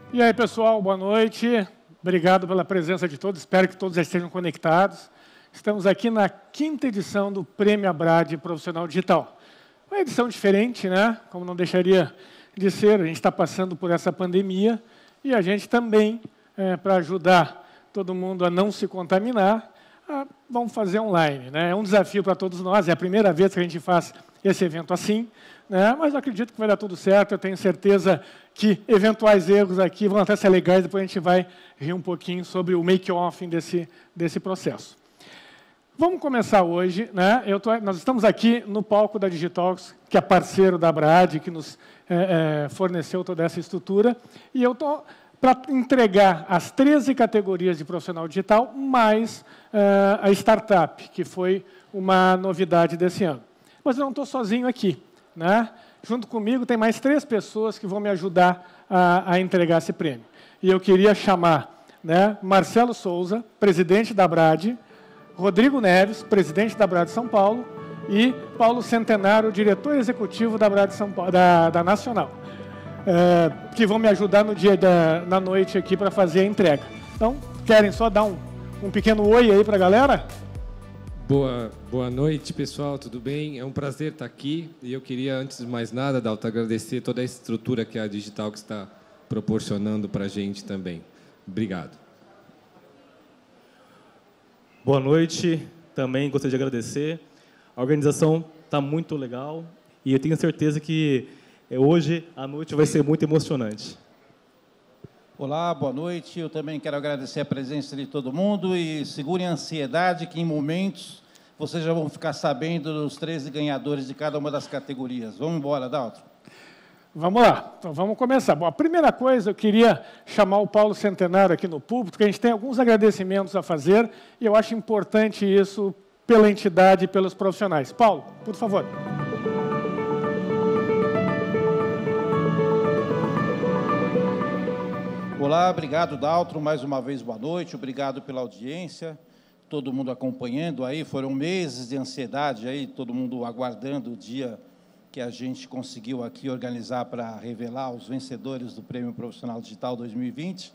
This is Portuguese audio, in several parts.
E aí, pessoal, boa noite. Obrigado pela presença de todos. Espero que todos já estejam conectados. Estamos aqui na 5ª edição do Prêmio Abrad Profissional Digital. Uma edição diferente, né? Como não deixaria de ser, a gente está passando por essa pandemia e a gente também, para ajudar todo mundo a não se contaminar, vamos fazer online, né? É um desafio para todos nós, é a primeira vez que a gente faz esse evento assim, né? Mas eu acredito que vai dar tudo certo, eu tenho certeza que eventuais erros aqui vão até ser legais, depois a gente vai rir um pouquinho sobre o make-off desse processo. Vamos começar hoje, né? Nós estamos aqui no palco da Digitalks, que é parceiro da Abrad, que nos forneceu toda essa estrutura, e eu estou para entregar as 13 categorias de profissional digital, mais a startup, que foi uma novidade desse ano. Mas eu não estou sozinho aqui, né? Junto comigo tem mais 3 pessoas que vão me ajudar a entregar esse prêmio. E eu queria chamar, né, Marcelo Souza, presidente da Abrad, Rodrigo Neves, presidente da Abrad São Paulo, e Paulo Centenário, diretor executivo da Abrad São Paulo, da Nacional, que vão me ajudar no dia na noite aqui para fazer a entrega. Então, querem só dar um pequeno oi aí para a galera? Boa noite, pessoal, tudo bem? É um prazer estar aqui e eu queria, antes de mais nada, Dalton, agradecer toda a estrutura que a Digital está proporcionando para a gente também. Obrigado. Boa noite, também gostaria de agradecer. A organização está muito legal e eu tenho certeza que hoje a noite vai ser muito emocionante. Olá, boa noite. Eu também quero agradecer a presença de todo mundo e segurem a ansiedade que, em momentos, vocês já vão ficar sabendo dos 13 ganhadores de cada uma das categorias. Vamos embora, Dalton. Vamos lá, então vamos começar. Bom, a primeira coisa, eu queria chamar o Paulo Centenário aqui no púlpito, porque a gente tem alguns agradecimentos a fazer e eu acho importante isso pela entidade e pelos profissionais. Paulo, por favor. Olá, obrigado, Daltro, mais uma vez boa noite, obrigado pela audiência, todo mundo acompanhando aí, foram meses de ansiedade aí, todo mundo aguardando o dia que a gente conseguiu aqui organizar para revelar os vencedores do Prêmio Profissional Digital 2020,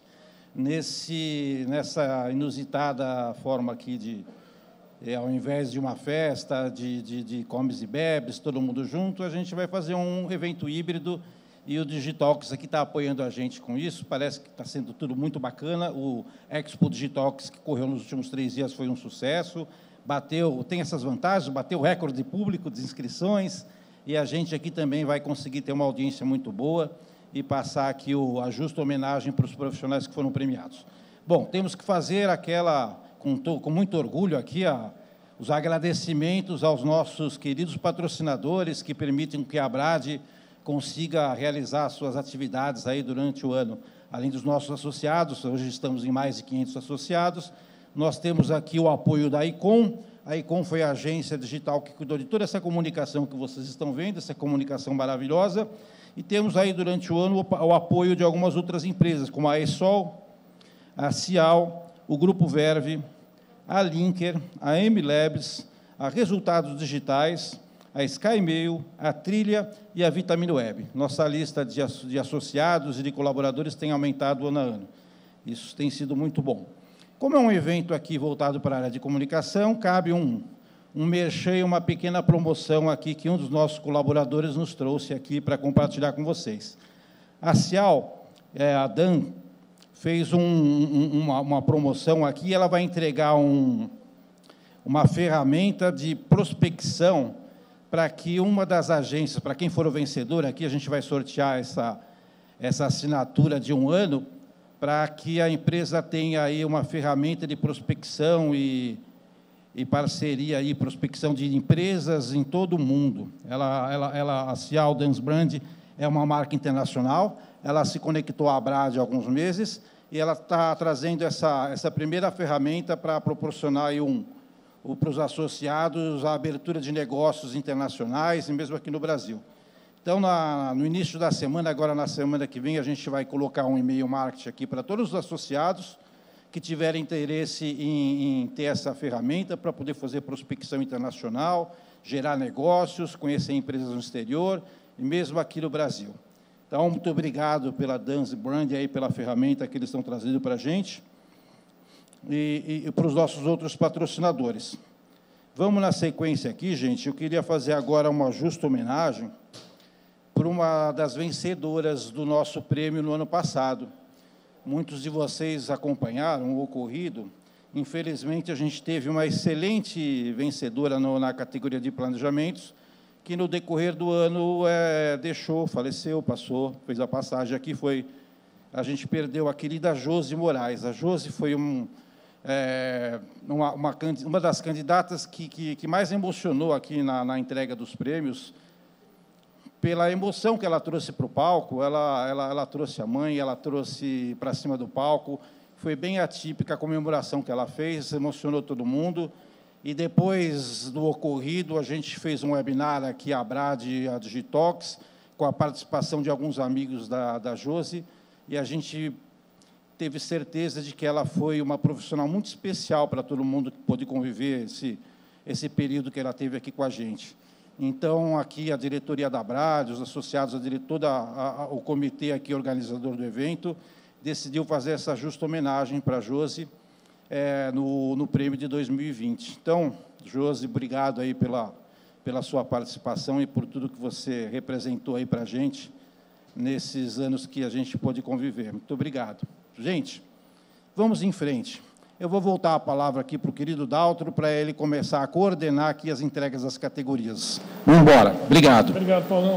nessa inusitada forma aqui ao invés de uma festa, de comes e bebes, todo mundo junto, a gente vai fazer um evento híbrido. E o Digitalks aqui está apoiando a gente com isso, parece que está sendo tudo muito bacana. O Expo Digitalks, que correu nos últimos 3 dias, foi um sucesso, tem essas vantagens, bateu o recorde de público, de inscrições, e a gente aqui também vai conseguir ter uma audiência muito boa e passar aqui a justa homenagem para os profissionais que foram premiados. Bom, temos que fazer com muito orgulho aqui, os agradecimentos aos nossos queridos patrocinadores que permitem que a Abrad consiga realizar suas atividades aí durante o ano. Além dos nossos associados, hoje estamos em mais de 500 associados, nós temos aqui o apoio da ICOM. A ICOM foi a agência digital que cuidou de toda essa comunicação que vocês estão vendo, essa comunicação maravilhosa, e temos aí durante o ano o apoio de algumas outras empresas, como a ESOL, a Cial, o Grupo Verve, a Linker, a MLabs, a Resultados Digitais, a SkyMail, a Trilha e a Vitamina Web. Nossa lista de associados e de colaboradores tem aumentado ano a ano. Isso tem sido muito bom. Como é um evento aqui voltado para a área de comunicação, cabe um merchan e uma pequena promoção aqui que um dos nossos colaboradores nos trouxe aqui para compartilhar com vocês. A Cial, a Dan, fez uma promoção aqui, ela vai entregar uma ferramenta de prospecção para que uma das agências, para quem for o vencedor, aqui a gente vai sortear essa assinatura de 1 ano, para que a empresa tenha aí uma ferramenta de prospecção e parceria, aí, prospecção de empresas em todo o mundo. A Cial Dance Brand é uma marca internacional, ela se conectou à Abrad há alguns meses, e ela está trazendo essa primeira ferramenta para proporcionar aí para os associados a abertura de negócios internacionais, e mesmo aqui no Brasil. Então, no início da semana, agora na semana que vem, a gente vai colocar um e-mail marketing aqui para todos os associados que tiverem interesse em ter essa ferramenta para poder fazer prospecção internacional, gerar negócios, conhecer empresas no exterior e mesmo aqui no Brasil. Então, muito obrigado pela Dance Brand, aí, pela ferramenta que eles estão trazendo para a gente e para os nossos outros patrocinadores. Vamos na sequência aqui, gente. Eu queria fazer agora uma justa homenagem para uma das vencedoras do nosso prêmio no ano passado. Muitos de vocês acompanharam o ocorrido. Infelizmente, a gente teve uma excelente vencedora na categoria de planejamentos, que, no decorrer do ano, deixou, faleceu, passou, fez a passagem aqui. A gente perdeu a querida Josi Moraes. A Josi foi uma das candidatas que mais emocionou aqui na entrega dos prêmios, pela emoção que ela trouxe para o palco. Ela trouxe a mãe, ela trouxe para cima do palco. Foi bem atípica a comemoração que ela fez, emocionou todo mundo. E, depois do ocorrido, a gente fez um webinar aqui, a Brad e a Digitox, com a participação de alguns amigos da Josi, e a gente teve certeza de que ela foi uma profissional muito especial para todo mundo que pôde conviver esse período que ela teve aqui com a gente. Então, aqui a diretoria da Brad, os associados, todo o comitê aqui organizador do evento, decidiu fazer essa justa homenagem para a Josi no prêmio de 2020. Então, Josi, obrigado aí pela sua participação e por tudo que você representou aí para a gente nesses anos que a gente pôde conviver. Muito obrigado. Gente, vamos em frente. Eu vou voltar a palavra aqui para o querido Daltro, para ele começar a coordenar aqui as entregas das categorias. Vamos embora. Obrigado. Obrigado, Paulão.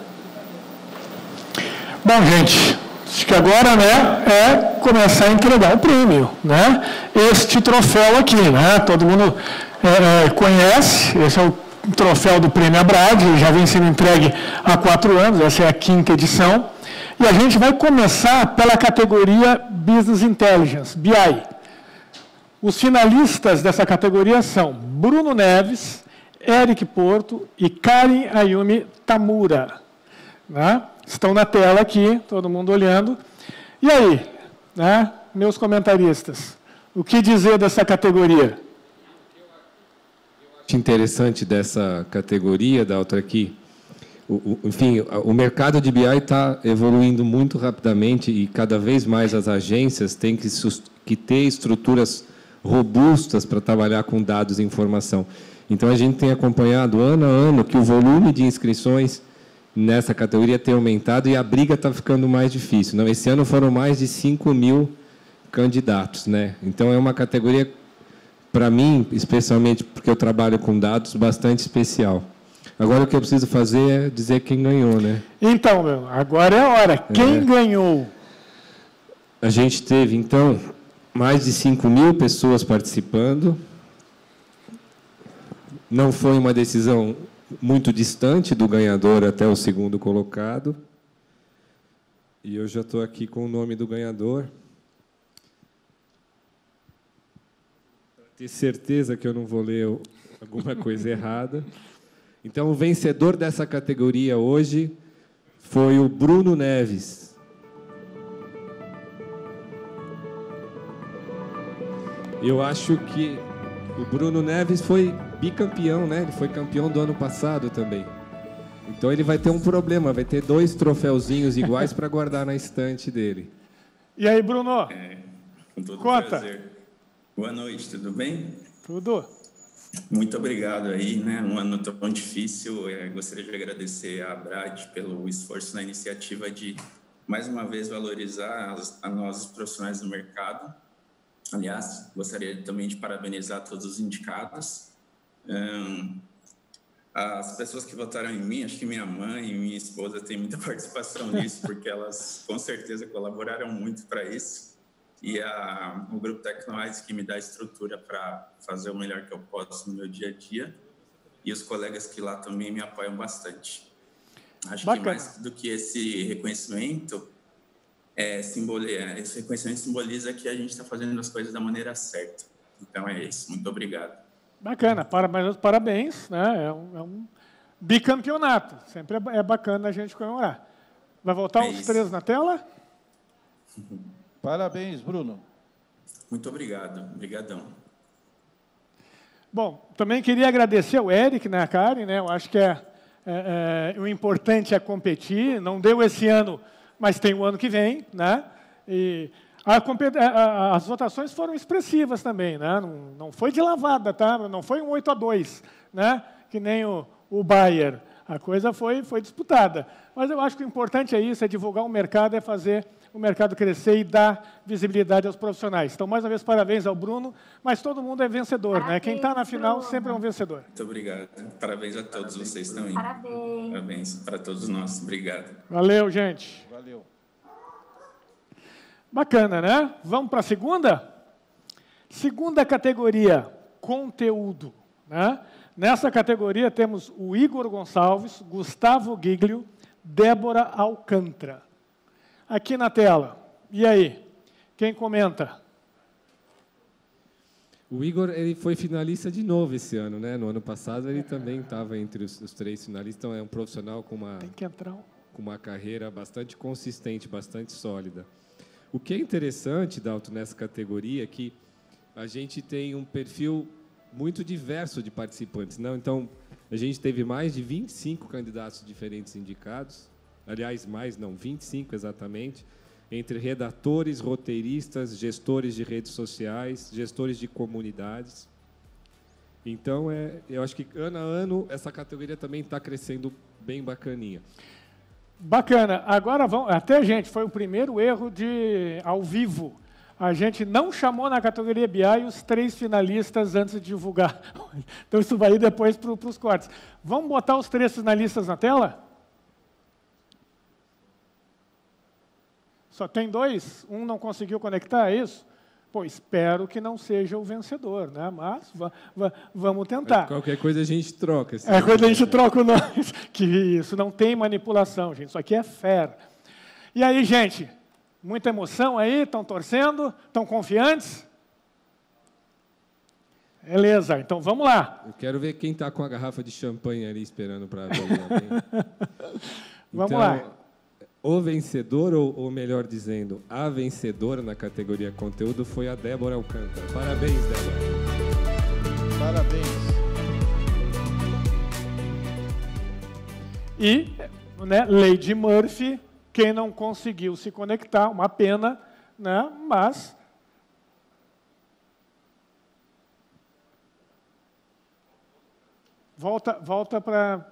Bom, gente, acho que agora, é começar a entregar o prêmio, Este troféu aqui, Todo mundo conhece. Esse é o troféu do Prêmio Abrad, já vem sendo entregue há 4 anos. Essa é a 5ª edição. E a gente vai começar pela categoria Business Intelligence, BI. Os finalistas dessa categoria são Bruno Neves, Eric Porto e Karen Ayumi Tamura. Estão na tela aqui, todo mundo olhando. E aí, meus comentaristas, o que dizer dessa categoria? O interessante dessa categoria, Dalton, aqui, enfim, o mercado de BI está evoluindo muito rapidamente e cada vez mais as agências têm que ter estruturas robustas para trabalhar com dados e informação. Então, a gente tem acompanhado ano a ano que o volume de inscrições nessa categoria tem aumentado e a briga está ficando mais difícil. Esse ano foram mais de 5.000 candidatos. Então, é uma categoria, para mim, especialmente porque eu trabalho com dados, bastante especial. Agora, o que eu preciso fazer é dizer quem ganhou, Então, agora é a hora. Quem ganhou? A gente teve, então, mais de 5.000 pessoas participando. Não foi uma decisão muito distante do ganhador até o segundo colocado. E eu já estou aqui com o nome do ganhador. Para ter certeza que eu não vou ler alguma coisa errada. Então, o vencedor dessa categoria hoje foi o Bruno Neves. Eu acho que o Bruno Neves foi bicampeão, Ele foi campeão do ano passado também. Então, ele vai ter um problema, vai ter 2 troféuzinhos iguais para guardar na estante dele. E aí, Bruno? Com todo Conta. prazer. Boa noite, tudo bem? Tudo. Muito obrigado aí, Um ano tão difícil. Gostaria de agradecer à Brad pelo esforço na iniciativa de, mais uma vez, valorizar a nós, os profissionais do mercado. Aliás, gostaria também de parabenizar todos os indicados. As pessoas que votaram em mim, acho que minha mãe e minha esposa têm muita participação nisso, porque elas, com certeza, colaboraram muito para isso. E o Grupo Tecnoids, que me dá estrutura para fazer o melhor que eu posso no meu dia a dia. E os colegas que lá também me apoiam bastante. Acho que mais do que esse reconhecimento, esse reconhecimento simboliza que a gente está fazendo as coisas da maneira certa. Então, é isso. Muito obrigado. Bacana. Parabéns. É um bicampeonato. Sempre é bacana a gente comemorar. Vai voltar os 3 na tela? Parabéns, Bruno. Muito obrigado. Obrigadão. Bom, também queria agradecer ao Eric, a Karen, Eu acho que é o importante é competir. Não deu esse ano, mas tem o ano que vem, né? E as votações foram expressivas também, né? Não foi de lavada, tá? Não foi um 8-2, né? Que nem o Bayer. A coisa foi disputada. Mas eu acho que o importante é isso, é divulgar o mercado, é fazer o mercado crescer e dar visibilidade aos profissionais. Então, mais uma vez, parabéns ao Bruno, mas todo mundo é vencedor, parabéns, né? Quem está na final sempre é um vencedor. Muito obrigado. Parabéns a todos vocês também. Parabéns. Parabéns para todos nós. Obrigado. Valeu, gente. Valeu. Bacana, né? Vamos para a segunda? Segunda categoria, conteúdo, né? Nessa categoria temos o Igor Gonçalves, Gustavo Giglio, Débora Alcântara. Aqui na tela. E aí? Quem comenta? O Igor ele foi finalista de novo esse ano, né? No ano passado ele também estava entre os 3 finalistas. Então é um profissional com uma carreira bastante consistente, bastante sólida. O que é interessante, Dalton, nessa categoria é que a gente tem um perfil muito diverso de participantes, não? Então, a gente teve mais de 25 candidatos diferentes indicados, aliás, 25 exatamente, entre redatores, roteiristas, gestores de redes sociais, gestores de comunidades. Então, eu acho que ano a ano essa categoria também está crescendo bem bacaninha. Bacana. Agora, até, gente, foi o primeiro erro ao vivo. A gente não chamou na categoria BI os 3 finalistas antes de divulgar. Então, isso vai ir depois para os cortes. Vamos botar os 3 finalistas na tela? Só tem 2? Um não conseguiu conectar, é isso? Pô, espero que não seja o vencedor, né? Mas vamos tentar. Qualquer coisa a gente troca. Coisa a gente troca o nome. Que isso, não tem manipulação, gente. Isso aqui é fair. E aí, gente, muita emoção aí? Estão torcendo? Estão confiantes? Beleza, então vamos lá. Eu quero ver quem está com a garrafa de champanhe ali esperando para ver. Vamos lá. O vencedor, ou melhor dizendo, a vencedora na categoria conteúdo foi a Débora Alcântara. Parabéns, Débora. Parabéns. E, né, Lady Murphy, quem não conseguiu se conectar, uma pena, né, mas... Volta para...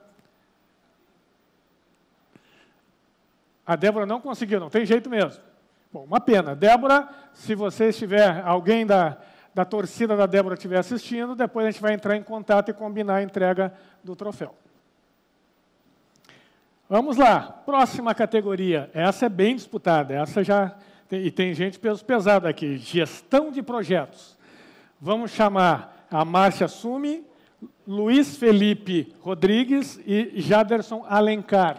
A Débora não conseguiu, não tem jeito mesmo. Bom, uma pena. Débora, se você estiver, alguém da torcida da Débora estiver assistindo, depois a gente vai entrar em contato e combinar a entrega do troféu. Vamos lá, próxima categoria. Essa é bem disputada, essa já... E tem gente peso pesado aqui, gestão de projetos. Vamos chamar a Márcia Sumi, Luiz Felipe Rodrigues e Jaderson Alencar.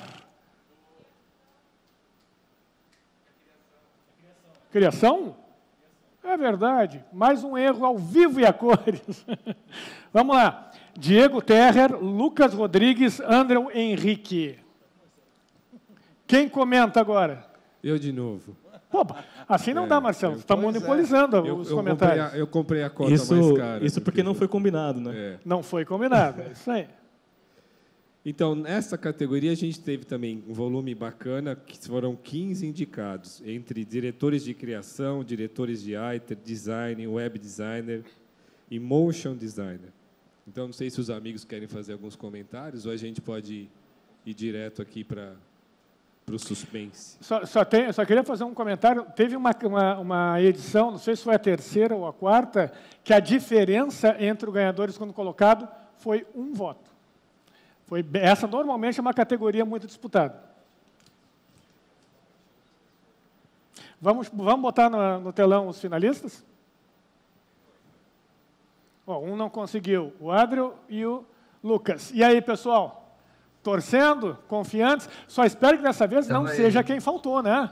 Criação? É verdade. Mais um erro ao vivo e a cores. Vamos lá. Diego Terrer, Lucas Rodrigues, André Henrique. Quem comenta agora? Eu de novo. Pô, assim não dá, Marcelo. Você está monopolizando os comentários. Eu comprei a cota mais cara. Isso porque não foi combinado, né? Não foi combinado, é isso aí. Então, nessa categoria, a gente teve também um volume bacana, que foram 15 indicados, entre diretores de criação, diretores de IT, design, web designer e motion designer. Então, não sei se os amigos querem fazer alguns comentários, ou a gente pode ir direto aqui para o suspense. Só queria fazer um comentário. Teve uma edição, não sei se foi a 3ª ou a 4ª, que a diferença entre os ganhadores quando colocado foi 1 voto. Essa normalmente é uma categoria muito disputada. Vamos botar no telão os finalistas? Um não conseguiu, o Adrio e o Lucas. E aí, pessoal? Torcendo? Confiantes? Só espero que dessa vez não seja quem faltou, né?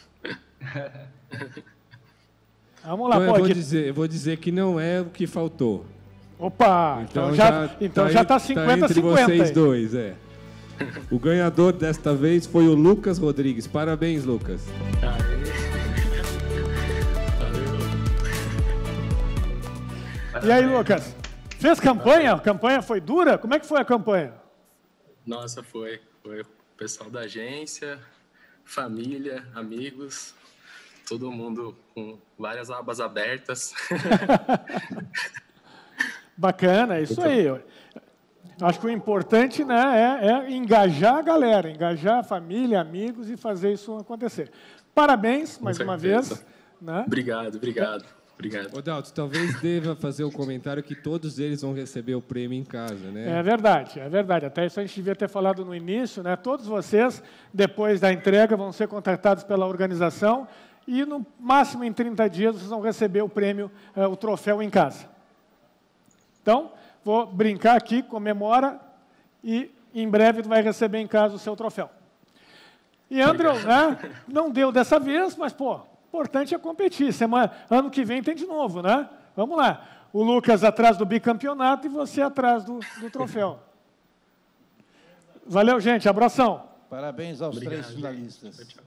Vamos lá, então, eu vou dizer que não é o que faltou. Opa, então já está 50-50. Entre vocês dois, O ganhador desta vez foi o Lucas Rodrigues. Parabéns, Lucas. E aí, Lucas? Fez campanha? A campanha foi dura? Como é que foi a campanha? Nossa, foi. Foi o pessoal da agência, família, amigos, todo mundo com várias abas abertas. Bacana, é isso aí. Acho que o importante, né, é engajar a galera, engajar a família, amigos e fazer isso acontecer. Parabéns, mais uma vez. Né? Obrigado. Obrigado. Ô, Dalton, talvez deva fazer o comentário que todos eles vão receber o prêmio em casa, né? É verdade. Até isso a gente devia ter falado no início, né? Todos vocês, depois da entrega, vão ser contratados pela organização e, no máximo, em 30 dias, vocês vão receber o prêmio, o troféu em casa. Então, vou brincar aqui, comemora e, em breve, tu vai receber em casa o seu troféu. E, Andrew, né? Não deu dessa vez, mas, pô, importante é competir. Ano que vem tem de novo, né? Vamos lá. O Lucas atrás do bicampeonato e você atrás do troféu. Valeu, gente. Abração. Parabéns aos 3 finalistas. Tchau.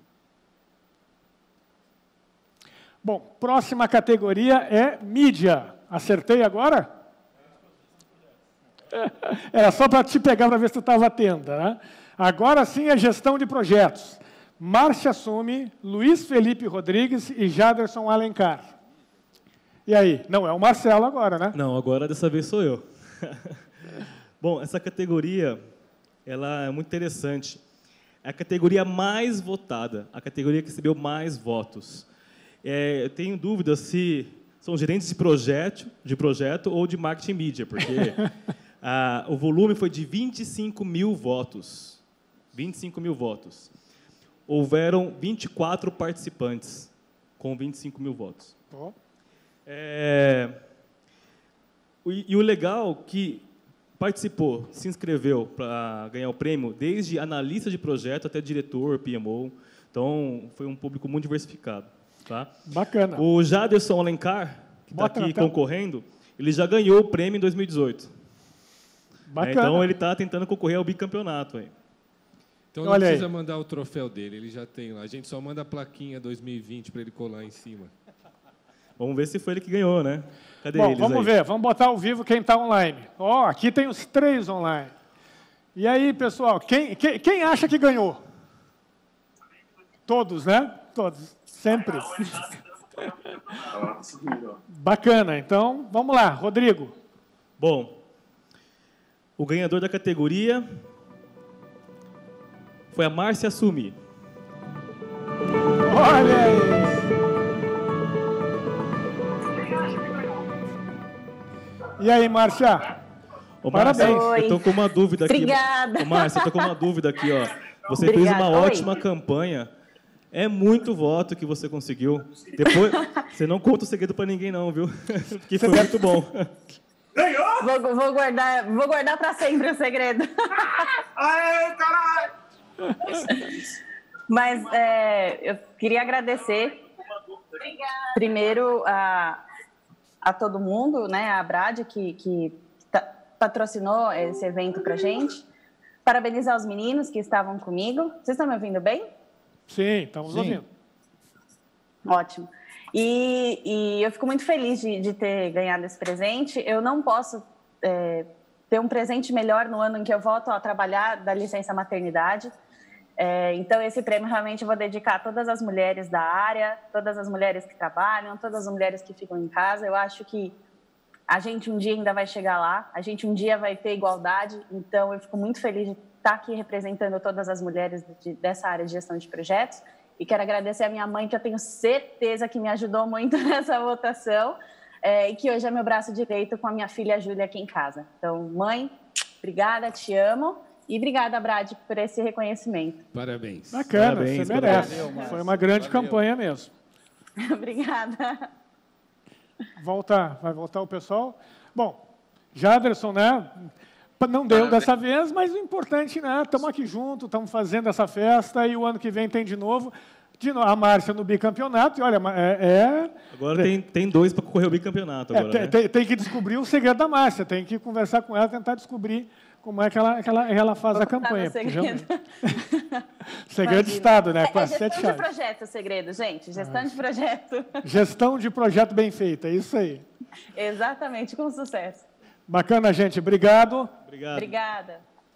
Bom, próxima categoria é mídia. Acertei agora? Era só para te pegar para ver se tu estava atenta, né? Agora sim é gestão de projetos. Márcia Assume, Luiz Felipe Rodrigues e Jaderson Alencar. E aí? Não é o Marcelo agora, né? Não, agora dessa vez sou eu. Bom, essa categoria ela é muito interessante. É a categoria mais votada, a categoria que recebeu mais votos. Eu tenho dúvida se são gerentes de projeto ou de marketing mídia, porque o volume foi de 25 mil votos. 25 mil votos. Houveram 24 participantes com 25 mil votos. Oh. E o legal que participou, se inscreveu para ganhar o prêmio, desde analista de projeto até diretor, PMO. Então, foi um público muito diversificado. Tá? Bacana. O Jaderson Alencar, que está aqui concorrendo, ele já ganhou o prêmio em 2018. Bacana. Então, ele está tentando concorrer ao bicampeonato aí. Então não precisa mandar o troféu dele, ele já tem lá. A gente só manda a plaquinha 2020 para ele colar em cima. Vamos ver se foi ele que ganhou, né? Cadê Bom, eles vamos aí? ver, vamos botar ao vivo quem está online. Ó, aqui tem os 3 online. E aí, pessoal, quem acha que ganhou? Todos, né? Todos, sempre. Bacana, então, vamos lá, Rodrigo. Bom, o ganhador da categoria foi a Márcia Assume. Olha aí! E aí, Márcia? Parabéns. Márcia, eu estou com uma dúvida aqui. Obrigada. Márcia, eu estou com uma dúvida aqui. Ó. Você fez uma ótima campanha. É muito voto que você conseguiu. Depois, você não conta o segredo para ninguém, não, viu? Porque foi muito bom. Vou guardar para sempre o segredo. Aê, caralho! Mas eu queria agradecer primeiro a todo mundo, né, a Brad, que patrocinou esse evento para a gente. Parabenizar os meninos que estavam comigo. Vocês estão me ouvindo bem? Sim, estamos ouvindo. Ótimo. E eu fico muito feliz de ter ganhado esse presente. Eu não posso ter um presente melhor no ano em que eu volto a trabalhar da licença maternidade. Então, esse prêmio realmente eu vou dedicar a todas as mulheres da área, todas as mulheres que trabalham, todas as mulheres que ficam em casa. Eu acho que a gente um dia ainda vai chegar lá, a gente um dia vai ter igualdade. Então, eu fico muito feliz de estar aqui representando todas as mulheres dessa área de gestão de projetos. E quero agradecer a minha mãe, que eu tenho certeza que me ajudou muito nessa votação, e que hoje é meu braço direito com a minha filha Júlia aqui em casa. Então, mãe, obrigada, te amo. E obrigada, Brad, por esse reconhecimento. Parabéns. Bacana, Parabéns, você merece. Valeu, foi uma grande campanha mesmo. Obrigada. Vai voltar o pessoal? Bom, Jaderson, né? Não deu dessa vez, mas o importante, né? Estamos aqui juntos, estamos fazendo essa festa e o ano que vem tem de novo. A Márcia no bicampeonato, e olha, Agora tem 2 para concorrer ao bicampeonato. Agora, né? Tem que descobrir o segredo da Márcia, tem que conversar com ela, tentar descobrir como é que ela faz a campanha. Segredo. Segredo de Estado, né? Com as Gestão 7 de chaves. projeto, o segredo, gente. Gestão de projeto. Gestão de projeto bem feita, é isso aí. Exatamente, com sucesso. Bacana, gente. Obrigado. Obrigado. Obrigada.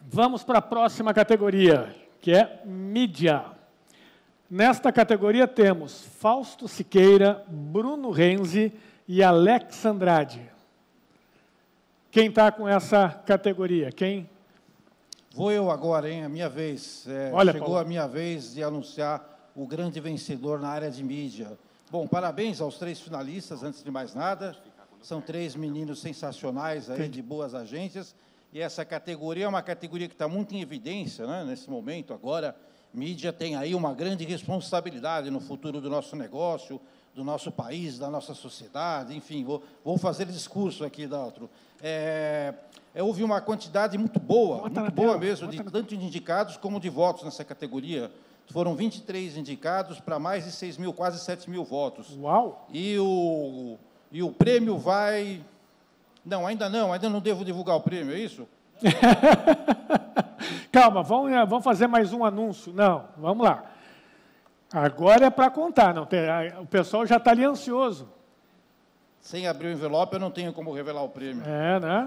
Vamos para a próxima categoria, que é mídia. Nesta categoria temos Fausto Siqueira, Bruno Renzi e Alex Andrade. Quem está com essa categoria? Quem? Vou eu agora, hein? A minha vez. Chegou Paulo. A minha vez de anunciar o grande vencedor na área de mídia. Bom, parabéns aos 3 finalistas, antes de mais nada. São 3 meninos sensacionais aí, de boas agências. E essa categoria é uma categoria que está muito em evidência, né, nesse momento. Agora, mídia tem aí uma grande responsabilidade no futuro do nosso negócio, do nosso país, da nossa sociedade. Enfim, vou fazer discurso aqui, Daltro. Houve uma quantidade muito boa mesmo, tanto de indicados como de votos nessa categoria. Foram 23 indicados para mais de 6 mil, quase 7 mil votos. Uau! E o prêmio vai... Não, ainda não devo divulgar o prêmio, é isso? Calma, vamos fazer mais um anúncio. Não, vamos lá. Agora é para contar, não tem, o pessoal já está ali ansioso. Sem abrir o envelope, eu não tenho como revelar o prêmio. Né?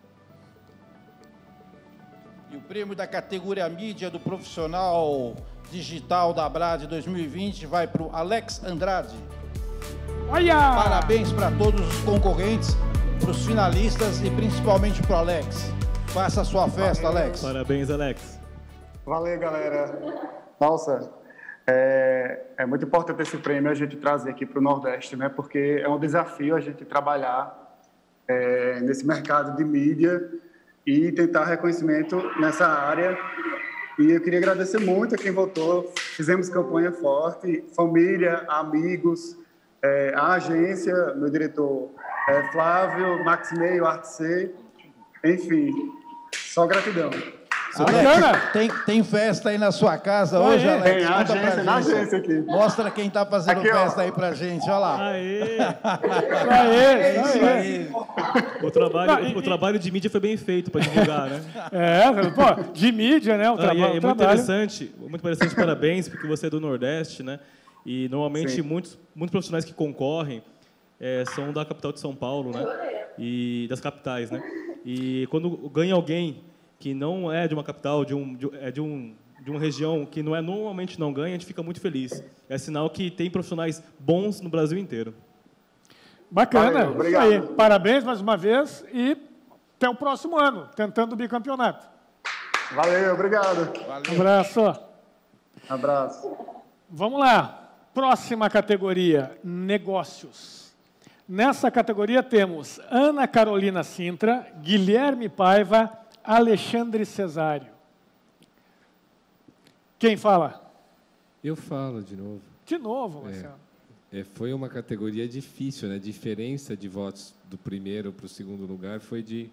E o prêmio da categoria mídia do profissional digital da Abrad 2020 vai para o Alex Andrade. Olha! Parabéns para todos os concorrentes, para os finalistas e principalmente para o Alex. Faça a sua festa, Alex. Parabéns, Alex. Valeu, galera. Nossa, é muito importante esse prêmio a gente trazer aqui para o Nordeste, né? Porque é um desafio a gente trabalhar nesse mercado de mídia e tentar reconhecimento nessa área. E eu queria agradecer muito a quem votou. Fizemos campanha forte, família, amigos, a agência, meu diretor Flávio, Maximei, o Artc, enfim, só gratidão. Alex, tem festa aí na sua casa hoje, Alex? Tem a agência aqui. Mostra quem está fazendo aqui, festa aí pra gente, olha lá. Aê! Isso aí. O trabalho de mídia foi bem feito para divulgar, né? De mídia, né? Muito interessante, parabéns, porque você é do Nordeste, né? E normalmente muitos profissionais que concorrem são da capital de São Paulo, né? E das capitais, né? E quando ganha alguém que não é de uma capital, de uma região que normalmente não ganha, a gente fica muito feliz. É sinal que tem profissionais bons no Brasil inteiro. Bacana. Valeu, obrigado. Isso aí. Parabéns mais uma vez e até o próximo ano, tentando o bicampeonato. Valeu, obrigado. Valeu. Abraço. Vamos lá. Próxima categoria, negócios. Nessa categoria temos Ana Carolina Sintra, Guilherme Paiva, Alexandre Cesário. Quem fala? Eu falo de novo. De novo, Marcelo. Foi uma categoria difícil, né? A diferença de votos do primeiro para o segundo lugar foi de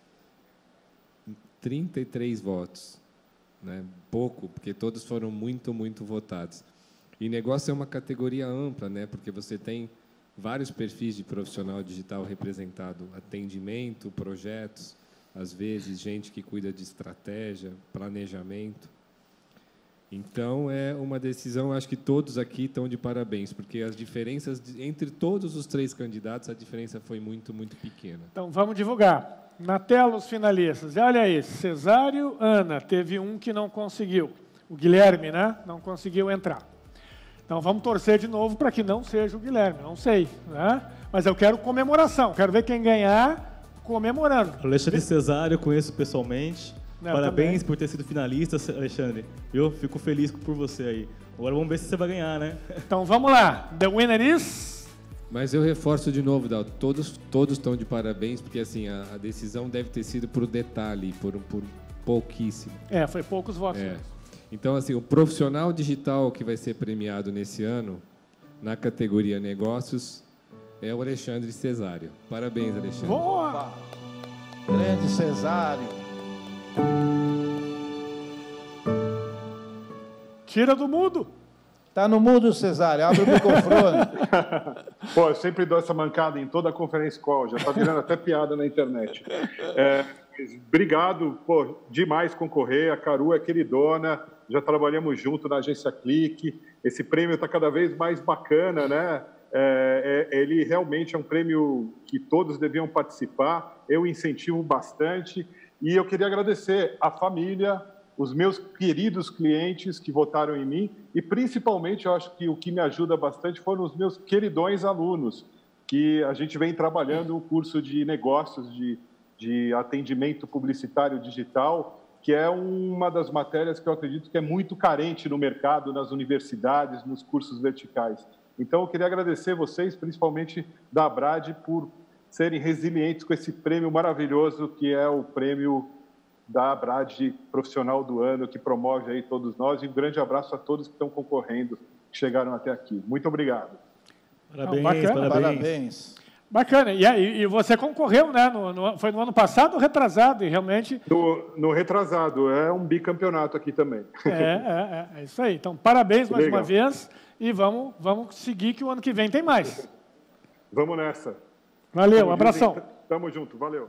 33 votos. Né? Pouco, porque todos foram muito, muito votados. E negócio é uma categoria ampla, né? Porque você tem vários perfis de profissional digital representado. Atendimento, projetos, às vezes gente que cuida de estratégia, planejamento. Então, é uma decisão, acho que todos aqui estão de parabéns, porque as diferenças entre todos os 3 candidatos, a diferença foi muito, muito pequena. Então, vamos divulgar. Na tela, os finalistas. Olha aí, Cesário, Ana, teve um que não conseguiu. O Guilherme, né? Não conseguiu entrar. Então, vamos torcer de novo para que não seja o Guilherme, não sei. Né? Mas eu quero comemoração, quero ver quem ganhar comemorando. Alexandre Cesário, eu conheço pessoalmente. Parabéns por ter sido finalista, Alexandre. Eu fico feliz por você aí. Agora vamos ver se você vai ganhar, né? Então vamos lá. The winner is... Mas eu reforço de novo, Dalton, todos estão de parabéns, porque assim, a decisão deve ter sido por detalhe, por pouquíssimo. Foi poucos votos. Então, assim, o profissional digital que vai ser premiado nesse ano, na categoria negócios, é o Alexandre Cesário. Parabéns, Alexandre. Boa! Grande Cesário. Tira do mudo. Tá no mudo, Cesário. Abre o microfone. Pô, eu sempre dou essa mancada em toda a conferência call. Já tá virando até piada na internet. Obrigado, demais concorrer. A Caru é queridona. Já trabalhamos junto na agência Clique. Esse prêmio está cada vez mais bacana, né? Ele realmente é um prêmio que todos deviam participar. Eu incentivo bastante. E eu queria agradecer a família, os meus queridos clientes que votaram em mim e, principalmente, eu acho que o que me ajuda bastante foram os meus queridões alunos, que a gente vem trabalhando um curso de negócios, de atendimento publicitário digital, que é uma das matérias que eu acredito que é muito carente no mercado, nas universidades, nos cursos verticais. Então, eu queria agradecer vocês, principalmente da Abrad, por serem resilientes com esse prêmio maravilhoso, que é o prêmio da Abrad Profissional do Ano, que promove aí todos nós. E um grande abraço a todos que estão concorrendo, que chegaram até aqui. Muito obrigado. Parabéns, bacana. Parabéns. Bacana. E você concorreu, né? Foi no ano passado ou retrasado? E realmente... No retrasado. É um bicampeonato aqui também. É isso aí. Então, parabéns mais uma vez e vamos seguir que o ano que vem tem mais. Vamos nessa. Valeu, abração. Tamo junto, valeu.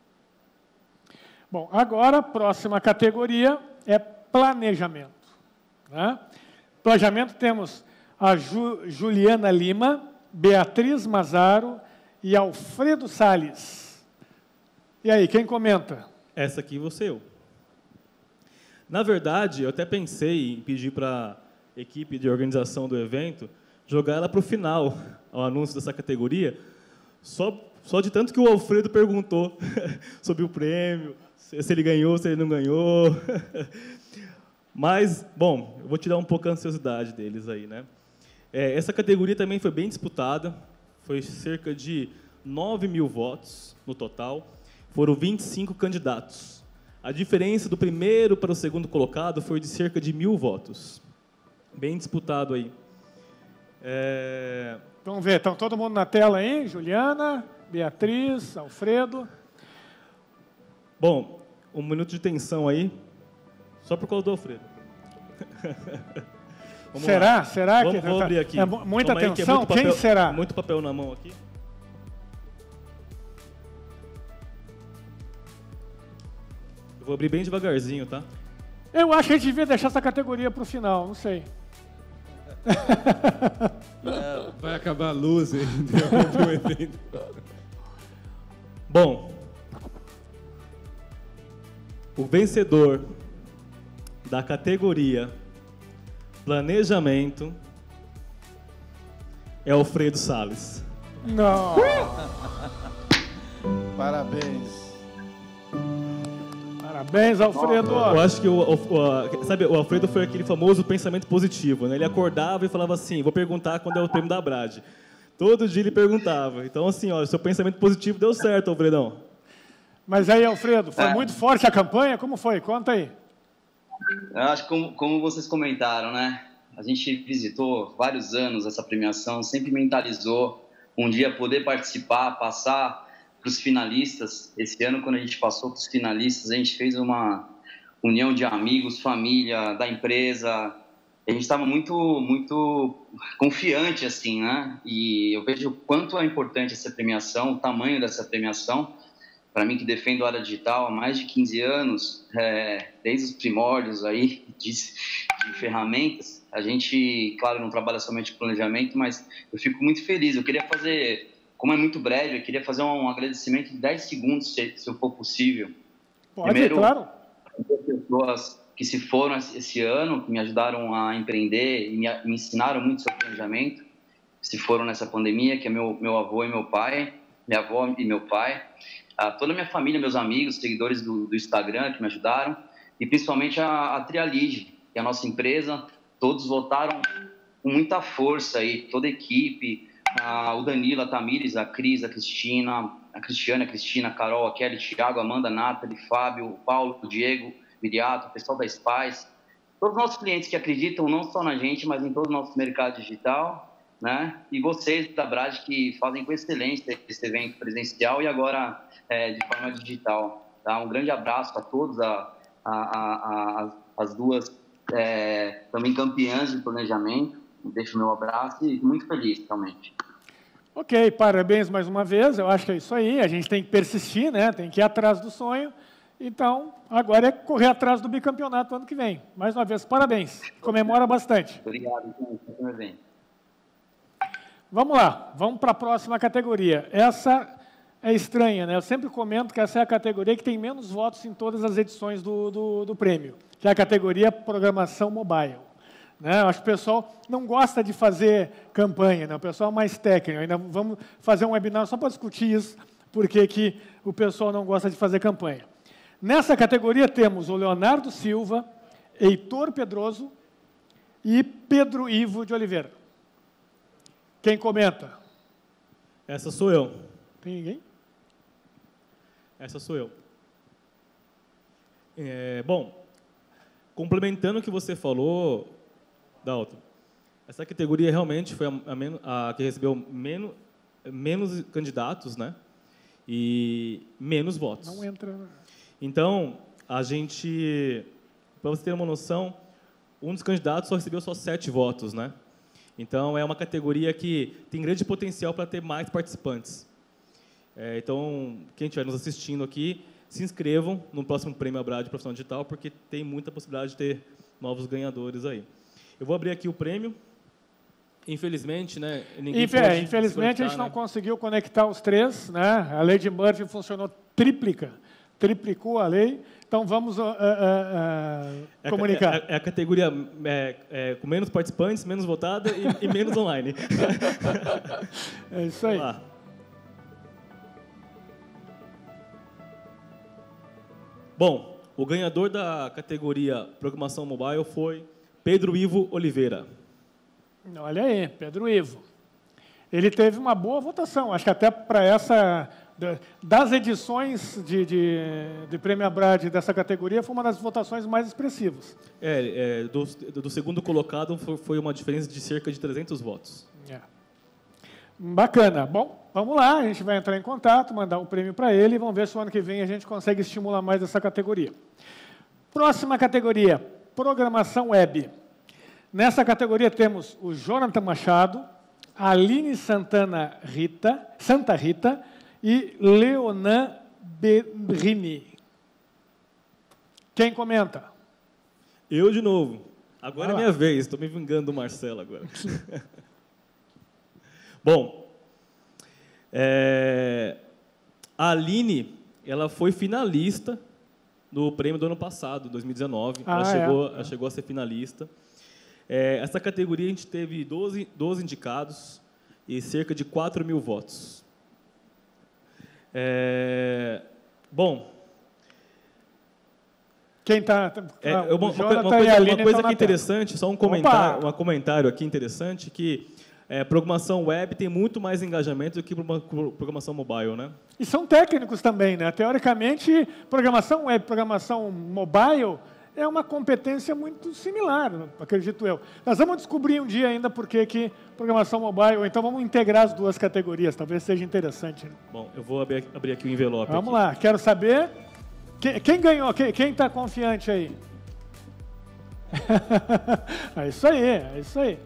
Bom, agora a próxima categoria é planejamento. Né? Planejamento temos a Juliana Lima, Beatriz Mazaro e Alfredo Salles. E aí, quem comenta? Essa aqui vou ser eu. Na verdade, eu até pensei em pedir para a equipe de organização do evento jogar ela para o final, o anúncio dessa categoria, só de tanto que o Alfredo perguntou sobre o prêmio, se ele ganhou, se ele não ganhou. Mas, bom, eu vou tirar um pouco a ansiosidade deles aí, né? Essa categoria também foi bem disputada, foi cerca de 9.000 votos no total, foram 25 candidatos. A diferença do primeiro para o segundo colocado foi de cerca de 1.000 votos. Bem disputado aí. Vamos ver, estão todo mundo na tela aí? Juliana, Beatriz, Alfredo. Bom, um minuto de tensão aí, só por causa do Alfredo. Será? Lá. Será vamos, que... Vou abrir aqui. É muita Toma aí, tensão? muito papel, quem será? Muito papel na mão aqui. Eu vou abrir bem devagarzinho, tá? Eu acho que a gente devia deixar essa categoria para o final, não sei. Vai acabar a luz e interrompe o evento. Bom, o vencedor da categoria Planejamento é Alfredo Salles. Não. Parabéns. Parabéns, Alfredo. Eu acho que sabe, o Alfredo foi aquele famoso pensamento positivo, né? Ele acordava e falava assim, vou perguntar quando é o prêmio da Abrad. Todo dia ele perguntava. Então, assim, ó, o seu pensamento positivo deu certo, Alfredão. Mas aí, Alfredo, foi muito forte a campanha? Como foi? Conta aí. Eu acho que, como vocês comentaram, né? A gente visitou vários anos essa premiação, sempre mentalizou um dia poder participar, passar para os finalistas. Esse ano, quando a gente passou para os finalistas, a gente fez uma união de amigos, família, da empresa. A gente estava muito confiante, assim, né? E eu vejo o quanto é importante essa premiação, o tamanho dessa premiação. Para mim, que defendo a área digital há mais de 15 anos, desde os primórdios aí de ferramentas, a gente, claro, não trabalha somente com planejamento, mas eu fico muito feliz. Eu queria fazer, como é muito breve, eu queria fazer um agradecimento de 10 segundos, se for possível. Pode, primeiro, claro. As pessoas que se foram esse ano, que me ajudaram a empreender e me ensinaram muito sobre planejamento, que se foram nessa pandemia, que é meu avô e meu pai, minha avó e meu pai, toda a minha família, meus amigos, seguidores do Instagram que me ajudaram, e principalmente a Trialid, que é a nossa empresa. Todos votaram com muita força aí, toda a equipe, o Danilo, a Tamires, a Cris, a Cristina, a Cristiane, a Cristina, a Carol, a Kelly, Thiago, a Amanda, a Nathalie, Fábio, o Paulo, o Diego, o Viriato, o pessoal da Spice, todos os nossos clientes que acreditam não só na gente, mas em todo o nosso mercado digital, né? E vocês da Abrad que fazem com excelência esse evento presencial e agora de forma digital. Tá? Um grande abraço a todos, as duas também campeãs de planejamento. Deixo meu abraço e muito feliz, realmente. Ok, parabéns mais uma vez. Eu acho que é isso aí. A gente tem que persistir, né? Tem que ir atrás do sonho. Então, agora é correr atrás do bicampeonato ano que vem. Mais uma vez, parabéns. Comemora bastante. Obrigado, gente. Vamos lá, vamos para a próxima categoria. Essa é estranha, né? Eu sempre comento que essa é a categoria que tem menos votos em todas as edições do prêmio, que é a categoria Programação Mobile. Né? Eu acho que o pessoal não gosta de fazer campanha, né? O pessoal é mais técnico. Ainda vamos fazer um webinar só para discutir isso, porque que o pessoal não gosta de fazer campanha. Nessa categoria temos o Leonardo Silva, Heitor Pedroso e Pedro Ivo de Oliveira. Quem comenta? Essa sou eu. Tem ninguém? Essa sou eu. Bom, complementando o que você falou, Dalton, essa categoria realmente foi a que recebeu menos candidatos, né? E menos votos. Não entra. Então, a gente, para você ter uma noção, um dos candidatos recebeu só 7 votos, né? Então, é uma categoria que tem grande potencial para ter mais participantes. Então, quem estiver nos assistindo aqui, se inscrevam no próximo Prêmio Abrad de Profissional Digital, porque tem muita possibilidade de ter novos ganhadores aí. Eu vou abrir aqui o prêmio. Infelizmente, né? Infelizmente, a gente não conseguiu conectar os 3, né? A lei de Murphy funcionou triplicou a lei. Então, vamos comunicar. É a categoria com menos participantes, menos votada e menos online. É isso aí. Vamos lá. Bom, o ganhador da categoria Programação Mobile foi Pedro Ivo Oliveira. Olha aí, Pedro Ivo. Ele teve uma boa votação. Acho que até para essa... Das edições de Prêmio Abrad dessa categoria, foi uma das votações mais expressivas. Do segundo colocado, foi uma diferença de cerca de 300 votos. Bacana. Bom, vamos lá, a gente vai entrar em contato, mandar um prêmio para ele e vamos ver se o ano que vem a gente consegue estimular mais essa categoria. Próxima categoria, Programação Web. Nessa categoria temos o Jonathan Machado, Aline Santa Rita e Leonan Berrini. Quem comenta? Eu de novo. Agora é minha vez, estou me vingando do Marcelo agora. Bom, a Aline, ela foi finalista no prêmio do ano passado, 2019. Ela chegou a ser finalista. Essa categoria a gente teve 12 indicados e cerca de 4.000 votos. Bom, quem está? Uma coisa aqui interessante, só um comentário aqui interessante, que programação web tem muito mais engajamento do que programação mobile, né? E são técnicos também, né? Teoricamente, programação web, programação mobile é uma competência muito similar, acredito eu. Nós vamos descobrir um dia ainda por que programação mobile, ou então vamos integrar as duas categorias, talvez seja interessante. Né? Bom, eu vou abrir aqui o envelope. Vamos lá, quero saber quem ganhou, quem está confiante aí? É isso aí.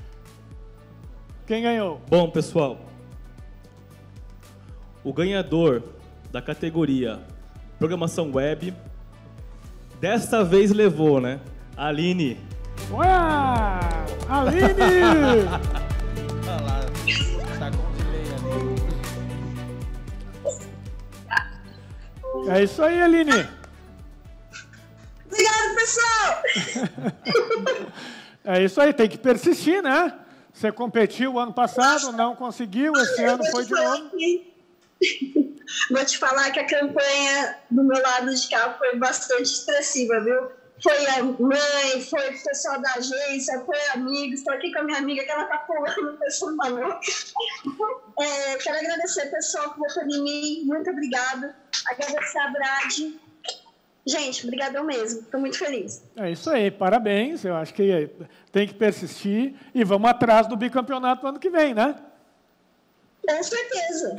Quem ganhou? Bom, pessoal, o ganhador da categoria Programação Web, desta vez levou, né? Aline. Ué! Aline! Olha lá, tá com delay ali. É isso aí, Aline. Obrigado, pessoal! É isso aí, tem que persistir, né? Você competiu ano passado, não conseguiu, esse ano foi de novo. Vou te falar que a campanha do meu lado de cá foi bastante expressiva, viu? Foi a mãe, foi o pessoal da agência, foi amigos. Estou aqui com a minha amiga que ela está pulando, o pessoal maluco. Quero agradecer o pessoal que votou em mim, muito obrigado. Agradecer a Brad. Gente, obrigadão mesmo, estou muito feliz. É isso aí, parabéns. Eu acho que tem que persistir e vamos atrás do bicampeonato no ano que vem, né? Com certeza.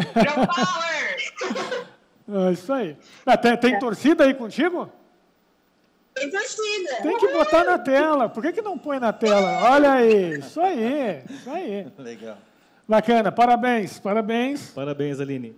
É isso aí. Tem torcida aí contigo? Tem torcida. Tem que botar na tela. Por que não põe na tela? Olha aí. Isso aí. Legal. Bacana. Parabéns. Parabéns, Aline.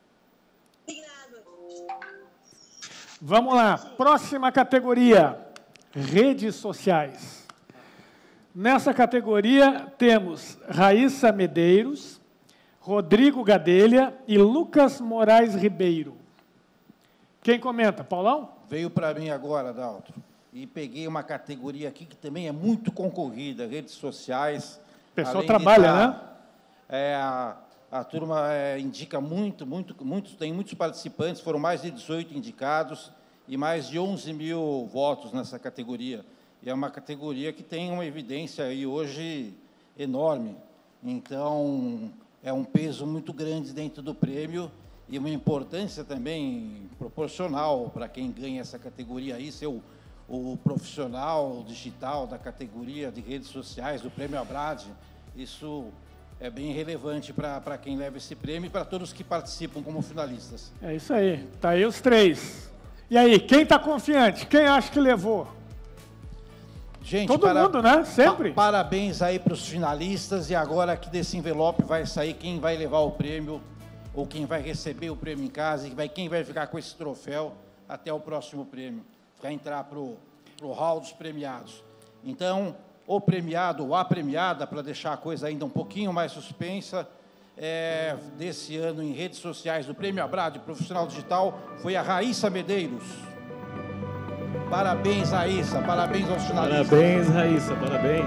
Vamos lá. Próxima categoria. Redes sociais. Nessa categoria temos Raíssa Medeiros, Rodrigo Gadelha e Lucas Moraes Ribeiro. Quem comenta? Paulão? Veio para mim agora, Dalton. E peguei uma categoria aqui que também é muito concorrida, redes sociais. O pessoal trabalha, né? A turma indica tem muitos participantes, foram mais de 18 indicados e mais de 11 mil votos nessa categoria. E é uma categoria que tem uma evidência aí hoje enorme. Então, é um peso muito grande dentro do prêmio e uma importância também proporcional para quem ganha essa categoria aí, ser o profissional digital da categoria de redes sociais do Prêmio Abrad. Isso é bem relevante para quem leva esse prêmio e para todos que participam como finalistas. É isso aí. Tá aí os 3. E aí, quem está confiante? Quem acha que levou? Gente, todo mundo, né? Sempre. Parabéns aí para os finalistas. E agora aqui desse envelope vai sair quem vai levar o prêmio ou quem vai receber o prêmio em casa e quem vai ficar com esse troféu até o próximo prêmio. Vai entrar para o hall dos premiados. Então, o premiado ou a premiada, para deixar a coisa ainda um pouquinho mais suspensa, desse ano em redes sociais do Prêmio Abrad Profissional Digital, foi a Raíssa Medeiros. Parabéns, Raíssa. Parabéns aos finalistas. Parabéns, Raíssa. Parabéns.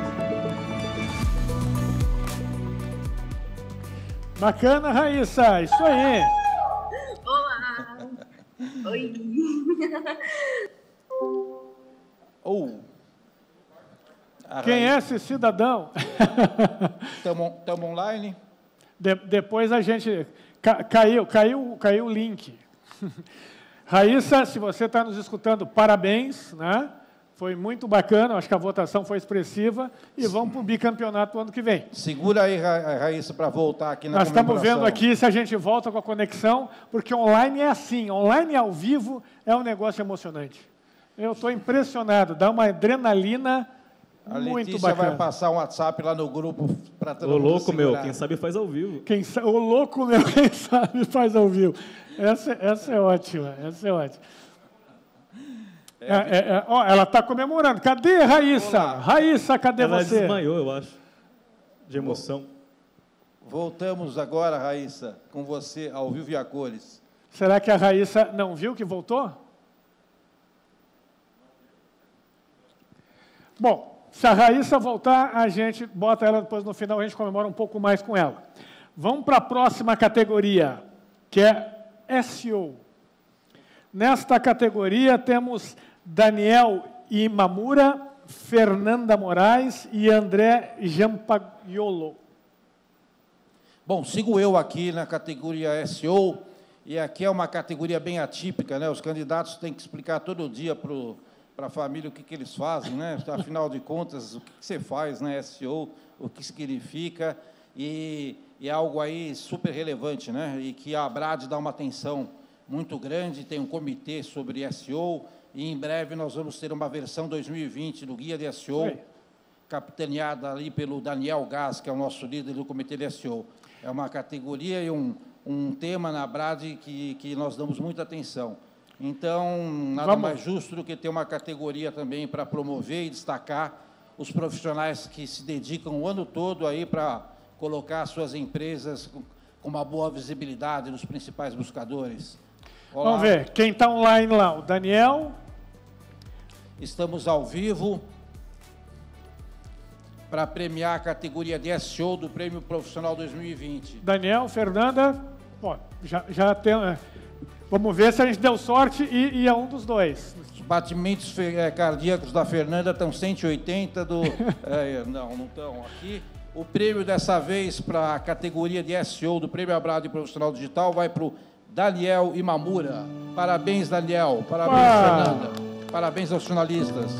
Bacana, Raíssa. Isso aí. Olá. Oi. Quem é esse cidadão? Estamos online? Depois a gente... Caiu o link. Raíssa, se você está nos escutando, parabéns, né? Foi muito bacana, acho que a votação foi expressiva e vamos para o bicampeonato ano que vem. Segura aí, Raíssa, para voltar aqui na Nós estamos vendo aqui se a gente volta com a conexão, porque online é assim, online ao vivo é um negócio emocionante. Eu estou impressionado, dá uma adrenalina muito bacana. Vai passar um WhatsApp lá no grupo para todo mundo. Ô, louco, meu, quem sabe faz ao vivo. Ô, louco, meu, quem sabe faz ao vivo. Essa é ótima, essa é ótima. Ela está comemorando. Cadê a Raíssa? Olá. Raíssa, cadê você? Ela desmaiou, eu acho, de emoção. Voltamos agora, Raíssa, com você ao vivo e a cores. Será que a Raíssa não viu que voltou? Bom, se a Raíssa voltar, a gente bota ela depois no final, a gente comemora um pouco mais com ela. Vamos para a próxima categoria, que é SEO. Nesta categoria temos Daniel Imamura, Fernanda Moraes e André Jampagliolo. Bom, sigo eu aqui na categoria SEO, e aqui é uma categoria bem atípica, né? Os candidatos têm que explicar todo dia para a família o que eles fazem, né? Afinal de contas, o que você faz, né? SEO, o que significa, e é algo aí super relevante, né? E que a Abrad dá uma atenção muito grande, tem um comitê sobre SEO, e em breve nós vamos ter uma versão 2020 do Guia de SEO, capitaneada ali pelo Daniel Gás, que é o nosso líder do comitê de SEO. É uma categoria e um tema na Abrad que nós damos muita atenção. Então, nada mais justo do que ter uma categoria também para promover e destacar os profissionais que se dedicam o ano todo aí para colocar suas empresas com uma boa visibilidade nos principais buscadores. Olá. Vamos ver, quem está online lá? O Daniel. Estamos ao vivo para premiar a categoria de SEO do Prêmio Profissional 2020. Daniel, Fernanda, bom, já tem... Vamos ver se a gente deu sorte e é um dos dois. Os batimentos cardíacos da Fernanda estão 180 do... não estão aqui. O prêmio dessa vez para a categoria de SEO do Prêmio Abrad Profissional Digital vai para o Daniel Imamura. Parabéns, Daniel. Parabéns, Fernanda. Parabéns aos finalistas.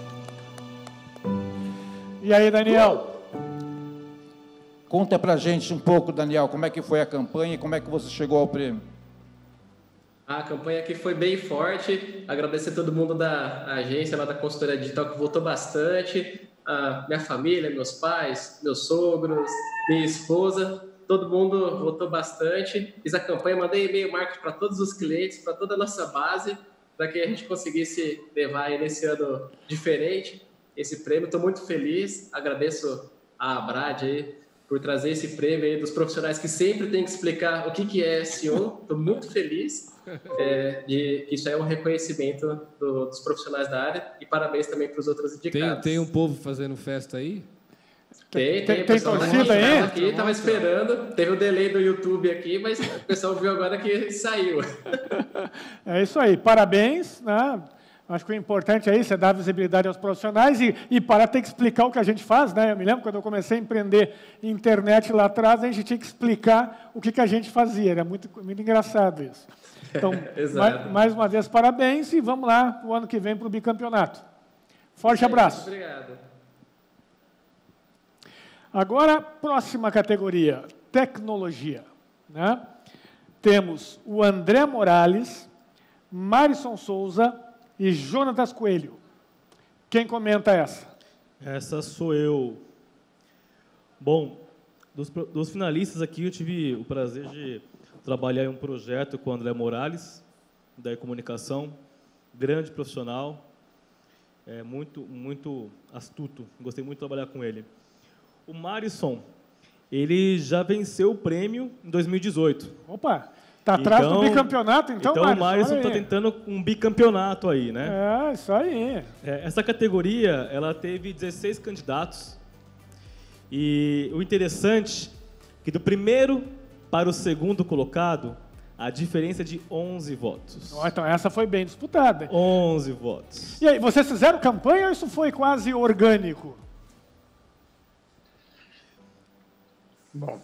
E aí, Daniel? Conta pra gente um pouco, Daniel, como é que foi a campanha e como é que você chegou ao prêmio. A campanha aqui foi bem forte. Agradecer a todo mundo da agência, lá da consultoria digital, que votou bastante. A minha família, meus pais, meus sogros, minha esposa, todo mundo votou bastante. Fiz a campanha, mandei e-mail marketing para todos os clientes, para toda a nossa base, para que a gente conseguisse levar aí nesse ano diferente esse prêmio. Estou muito feliz, agradeço a Abrad aí por trazer esse prêmio aí dos profissionais que sempre tem que explicar o que é S1. Estou muito feliz de que isso é um reconhecimento dos profissionais da área e parabéns também para os outros indicados. Tem um povo fazendo festa aí? Tem torcida aí? Aqui, estava esperando, teve o delay do YouTube aqui, mas o pessoal viu agora que saiu. É isso aí, parabéns, né? Acho que o importante é isso, é dar visibilidade aos profissionais e para ter que explicar o que a gente faz, né? Eu me lembro quando eu comecei a empreender internet lá atrás, a gente tinha que explicar o que a gente fazia, era muito engraçado isso. Então, mais uma vez, parabéns e vamos lá o ano que vem para o bicampeonato. Forte abraço. Obrigado. Agora, próxima categoria, tecnologia, né? Temos o André Morales, Marison Souza e Jonatas Coelho. Quem comenta essa? Essa sou eu. Bom, dos finalistas aqui, eu tive o prazer de trabalhar em um projeto com o André Morales, da comunicação, grande profissional, muito astuto, gostei muito de trabalhar com ele. O Marison, ele já venceu o prêmio em 2018. Opa, está atrás do bicampeonato, então, Marison? Então, o Marison está tentando um bicampeonato aí, né? É, isso aí. Essa categoria, ela teve 16 candidatos. E o interessante é que do primeiro para o segundo colocado, a diferença é de 11 votos. Então, essa foi bem disputada. 11 votos. E aí, vocês fizeram campanha ou isso foi quase orgânico? Bom.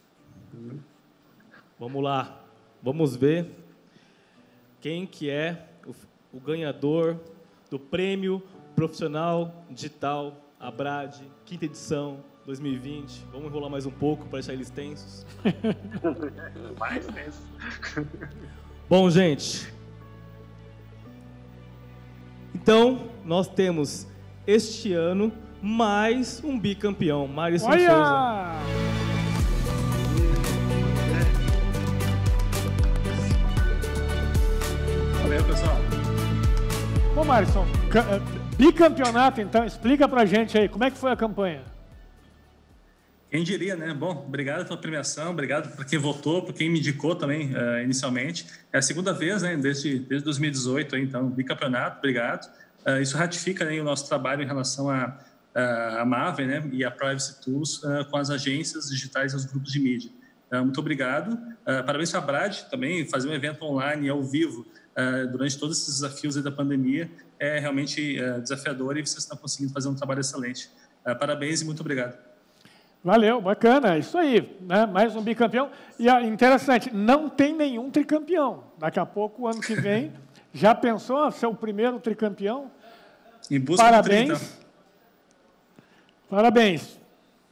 Vamos lá. Vamos ver quem que é o ganhador do Prêmio Profissional Digital Abrad, 5ª edição, 2020. Vamos enrolar mais um pouco para deixar eles tensos. Mais tenso. Bom, gente. Então, nós temos este ano mais um bicampeão, Marison Souza. Valeu, pessoal. Bom, Marison, bicampeonato, então, explica pra gente aí, como é que foi a campanha? Quem diria, né? Bom, obrigado pela premiação, obrigado por quem votou, por quem me indicou também inicialmente. É a segunda vez, né, desde 2018, então, bicampeonato, obrigado. Isso ratifica, né, o nosso trabalho em relação a Maven, né, e a Privacy Tools com as agências digitais e os grupos de mídia. Muito obrigado. Parabéns para a Brad também, fazer um evento online ao vivo durante todos esses desafios aí da pandemia é realmente desafiador e vocês estão conseguindo fazer um trabalho excelente. Parabéns e muito obrigado. Valeu, bacana, isso aí, né? Mais um bicampeão. E interessante, não tem nenhum tricampeão. Daqui a pouco, o ano que vem, já pensou ser o primeiro tricampeão? Em busca parabéns. do 30. Parabéns.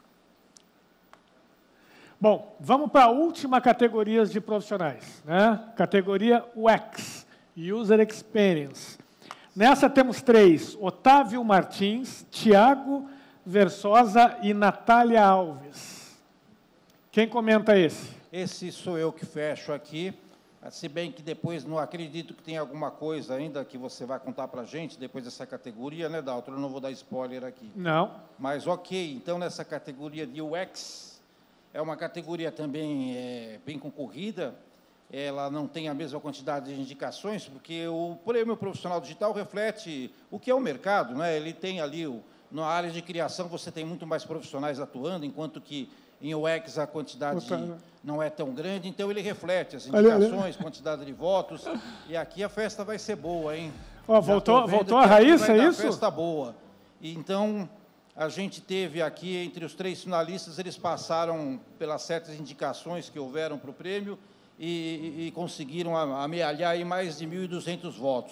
Bom, vamos para a última categoria de profissionais, né? Categoria UX, User Experience. Nessa temos 3, Otávio Martins, Tiago Versosa e Natália Alves. Quem comenta esse? Esse sou eu que fecho aqui, se bem que depois não acredito que tenha alguma coisa ainda que você vai contar para a gente, depois dessa categoria, né, Dalton? Eu não vou dar spoiler aqui. Não. Mas ok, então nessa categoria de UX, é uma categoria também bem concorrida, ela não tem a mesma quantidade de indicações, porque o Prêmio Profissional Digital reflete o que é o mercado, né? Ele tem ali, na área de criação, você tem muito mais profissionais atuando, enquanto que em UX a quantidade não é tão grande, então ele reflete as indicações, quantidade de votos, e aqui a festa vai ser boa, hein? Oh, voltou a Raíssa, é isso? Festa boa. E, então, a gente teve aqui, entre os 3 finalistas, eles passaram pelas certas indicações que houveram para o prêmio e conseguiram amealhar aí mais de 1.200 votos.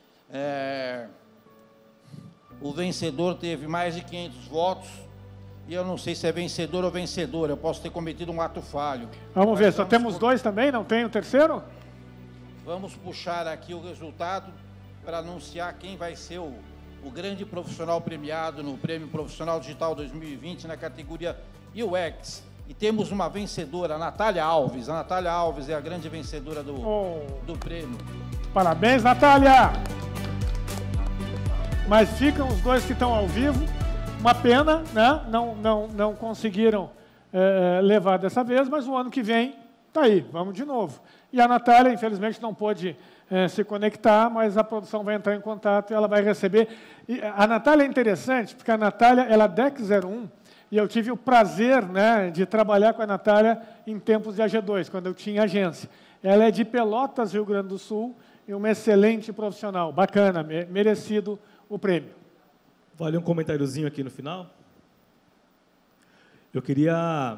O vencedor teve mais de 500 votos, e eu não sei se é vencedor ou vencedora, eu posso ter cometido um ato falho. Vamos ver, só temos 2 também, não tem o terceiro? Vamos puxar aqui o resultado para anunciar quem vai ser o grande profissional premiado no Prêmio Profissional Digital 2020 na categoria UX. E temos uma vencedora, a Natália Alves. A Natália Alves é a grande vencedora do prêmio. Parabéns, Natália! Mas ficam os 2 que estão ao vivo. Uma pena, né? Não conseguiram levar dessa vez, mas o ano que vem está aí, vamos de novo. E a Natália, infelizmente, não pôde se conectar, mas a produção vai entrar em contato e ela vai receber. E a Natália é interessante, porque a Natália ela é DEC 01, e eu tive o prazer, né, de trabalhar com a Natália em tempos de AG2, quando eu tinha agência. Ela é de Pelotas, Rio Grande do Sul, e uma excelente profissional, bacana, merecido o prêmio. Vale um comentáriozinho aqui no final? Eu queria...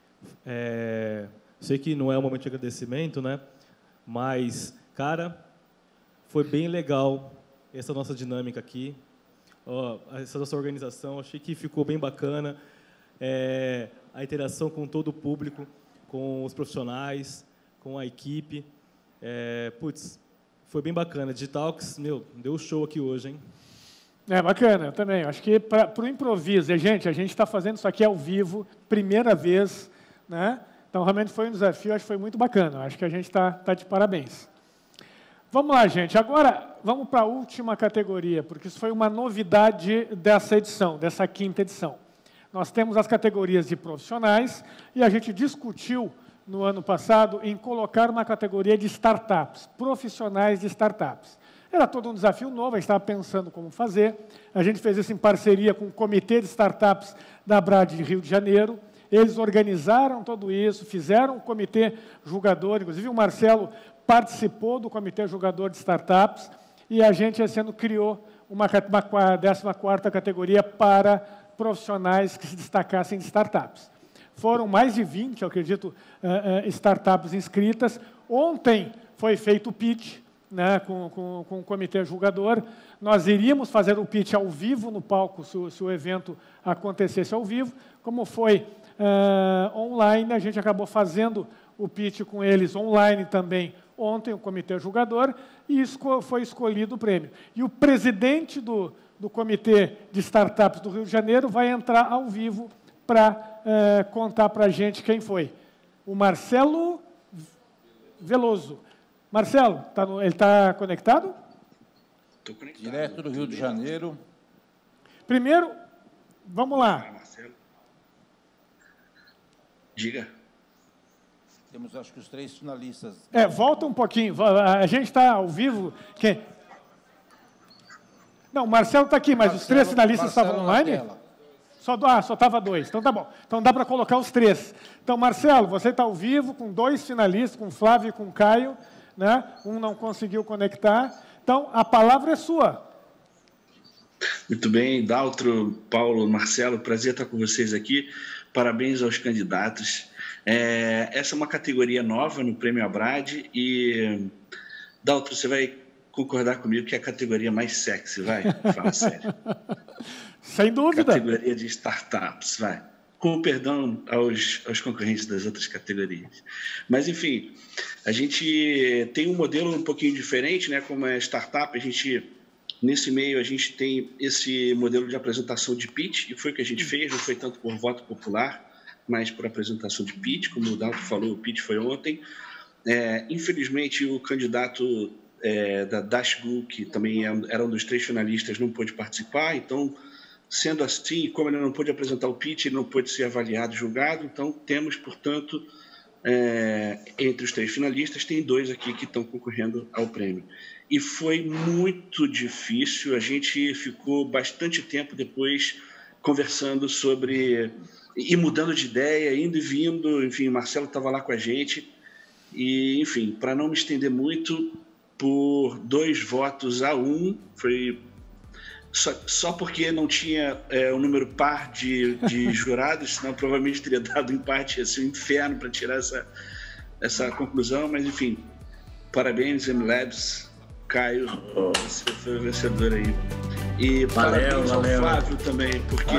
sei que não é um momento de agradecimento, né? Mas, cara, foi bem legal essa nossa dinâmica aqui. Essa nossa organização, achei que ficou bem bacana. A interação com todo o público, com os profissionais, com a equipe. Putz, foi bem bacana. Digitalks, deu show aqui hoje, hein? Bacana, eu também. Acho que para o improviso, gente, a gente está fazendo isso aqui ao vivo, primeira vez, né? Então, realmente foi um desafio, acho que foi muito bacana. Acho que a gente está de parabéns. Vamos lá, gente. Agora, vamos para a última categoria, porque isso foi uma novidade dessa edição, dessa 5ª edição. Nós temos as categorias de profissionais e a gente discutiu no ano passado em colocar uma categoria de startups, profissionais de startups. Era todo um desafio novo, a gente estava pensando como fazer. A gente fez isso em parceria com o Comitê de Startups da Brad de Rio de Janeiro. Eles organizaram tudo isso, fizeram um comitê julgador, inclusive o Marcelo participou do comitê julgador de startups, e a gente, esse ano, criou uma 14ª categoria para profissionais que se destacassem de startups. Foram mais de 20, eu acredito, startups inscritas. Ontem foi feito o pitch, né, com o comitê julgador. Nós iríamos fazer o pitch ao vivo no palco, se o evento acontecesse ao vivo. Como foi online, a gente acabou fazendo o pitch com eles online também ontem, o comitê julgador, e foi escolhido o prêmio. E o presidente do Comitê de Startups do Rio de Janeiro vai entrar ao vivo para contar para a gente quem foi. O Marcelo Veloso. Marcelo, ele está conectado? Estou conectado. Direto do Rio de Janeiro. Primeiro, vamos lá. Marcelo. Diga. Temos, acho que, os 3 finalistas. Volta um pouquinho. A gente está ao vivo. Não, o Marcelo está aqui, mas os 3 finalistas estavam online? Só estava 2. Então, tá bom. Então, dá para colocar os 3. Então, Marcelo, você está ao vivo com 2 finalistas, com o Flávio e com o Caio. Né? Um não conseguiu conectar. Então, a palavra é sua. Muito bem, Daltro, Paulo, Marcelo, prazer estar com vocês aqui. Parabéns aos candidatos. Essa é uma categoria nova no Prêmio Abrad e, Daltro, você vai concordar comigo que é a categoria mais sexy, vai? Fala sério. Sem dúvida. Categoria de startups, vai. Com perdão aos concorrentes das outras categorias. Mas, enfim, a gente tem um modelo um pouquinho diferente, né? Como é startup, nesse meio, a gente tem esse modelo de apresentação de pitch, e foi o que a gente fez, não foi tanto por voto popular, mas por apresentação de pitch, como o Dalton falou, o pitch foi ontem. Infelizmente, o candidato da Dashgu, que também era um dos 3 finalistas, não pôde participar, então, sendo assim, como ele não pôde apresentar o pitch, ele não pôde ser avaliado, julgado, então temos, portanto, entre os 3 finalistas, tem 2 aqui que estão concorrendo ao prêmio. E foi muito difícil, a gente ficou bastante tempo depois conversando sobre... e mudando de ideia, indo e vindo, enfim, o Marcelo estava lá com a gente, e, enfim, para não me estender muito, por 2 votos a 1, foi só porque não tinha o número par de jurados, senão provavelmente teria dado empate, ia ser um inferno para tirar essa conclusão, mas, enfim, parabéns, MLabs, Caio, você foi o vencedor aí. E parabéns ao Flávio também, porque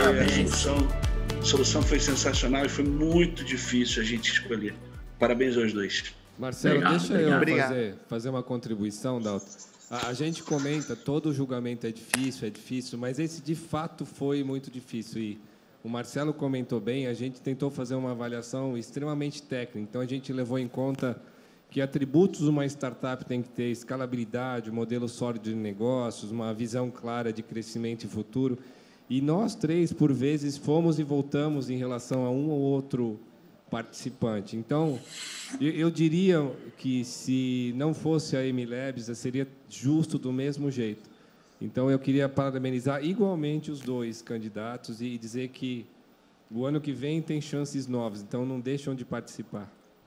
a solução foi sensacional e foi muito difícil a gente escolher. Parabéns aos 2. Marcelo, deixa eu fazer uma contribuição, Dalton. A gente comenta, todo julgamento é difícil, mas esse de fato foi muito difícil. E o Marcelo comentou bem, a gente tentou fazer uma avaliação extremamente técnica, então a gente levou em conta que atributos uma startup tem que ter: escalabilidade, modelo sólido de negócios, uma visão clara de crescimento e futuro. E nós três, por vezes, fomos e voltamos em relação a um ou outro participante. Então, eu diria que, se não fosse a MLabs, seria justo do mesmo jeito. Então, eu queria parabenizar igualmente os dois candidatos e dizer que o ano que vem tem chances novas, então não deixam de participar.